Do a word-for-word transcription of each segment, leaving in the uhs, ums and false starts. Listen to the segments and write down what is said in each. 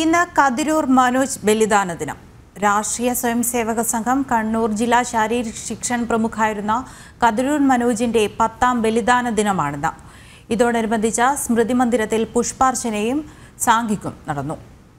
ഇന്ന് കതിരൂർ മനോജ് ബലിദാന ദിനം. രാഷ്ട്രീയ സ്വയംസേവക സംഘം കണ്ണൂർ ജില്ലാ ശാരീരിക ശിക്ഷൺ പ്രമുഖായിരുന്ന കതിരൂർ മനോജിന്റെ പത്താം ബലിദാന ദിനമാണിന്ന്. ഇതോടനുബന്ധിച്ച സ്മൃതി മന്ദിരത്തിൽ പുഷ്പാർച്ചനയും സാംഘിക്കും നടന്നു.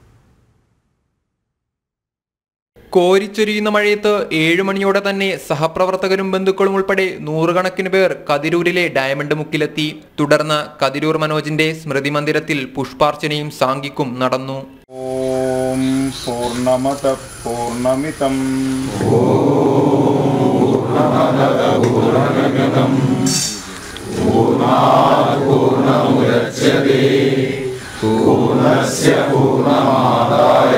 കോരിച്ചൊരിയുന്ന മഴയത്ത് ഏഴു മണിയോടെ തന്നെ സഹപ്രവർത്തകരും ബന്ധുക്കളും ഉൾപ്പെടെ നൂറുകണക്കിന് പേർ കതിരൂരിലെ ഡയമണ്ട് മുക്കിലെത്തി. തുടർന്ന് കതിരൂർ മനോജിന്റെ സ്മൃതി മന്ദിരത്തിൽ പുഷ്പാർച്ചനയും സാംഘിക്കും നടന്നു. ഓം പൂർണ്ണമത പൂർണ്ണമിതം പൂർണ്ണാത് പൂർണ്ണമുദച്യതേ പൂർണ്ണസ്യ പൂർണ്ണമാദായ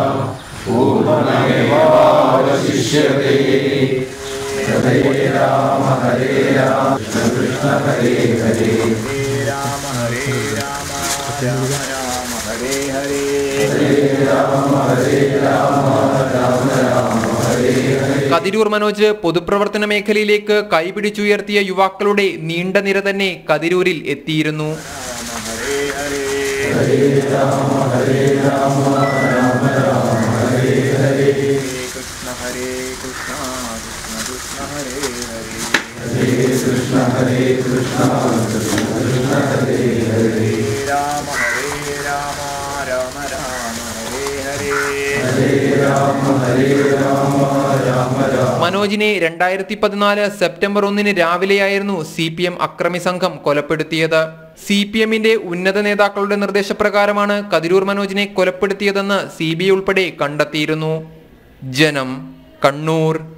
പൂർണ്ണമേവാവശിഷ്യതേ. ഹരേ രാമ ഹരേ രാമ കൃഷ്ണ ഹരേ ഹരേ രാമ ഹരേ രാമ രാമ രാമ ഹരേ ഹരേ ഹരേ രാമ ഹരേ രാമ രാമ രാമ ഹരേ ഹരേ. കതിരൂർ മനോജ് പൊതുപ്രവർത്തന മേഖലയിലേക്ക് കൈപിടിച്ചുയർത്തിയ യുവാക്കളുടെ നീണ്ട നിര തന്നെ കതിരൂരിൽ എത്തിയിരുന്നു. ഹരേ ഹരേ ഹരേ രാമ ഹരേ രാമ രാമ രാമ ഹരേ ഹരേ കൃഷ്ണ ഹരേ കൃഷ്ണ കൃഷ്ണ കൃഷ്ണ ഹരേ ഹരേ ഹരേ കൃഷ്ണ ഹരേ കൃഷ്ണ കൃഷ്ണ കൃഷ്ണ ഹരേ ഹരേ രാമ ഹരേ രാമ രാമ രാമ ഹരേ ഹരേ ഹരേ രാമ ഹരേ രാമ രാമ രാമ. മനോജിനെ രണ്ടായിരത്തി പതിനാല് സെപ്റ്റംബർ ഒന്നിന് രാവിലെയായിരുന്നു സി പി എം അക്രമി സംഘം കൊലപ്പെടുത്തിയത്. സി പി എമ്മിന്റെ ഉന്നത നേതാക്കളുടെ നിർദ്ദേശപ്രകാരമാണ് കതിരൂർ മനോജിനെ കൊലപ്പെടുത്തിയതെന്ന് സി ബി ഐ ഉൾപ്പെടെ കണ്ടെത്തിയിരുന്നു. ജനം, കണ്ണൂർ.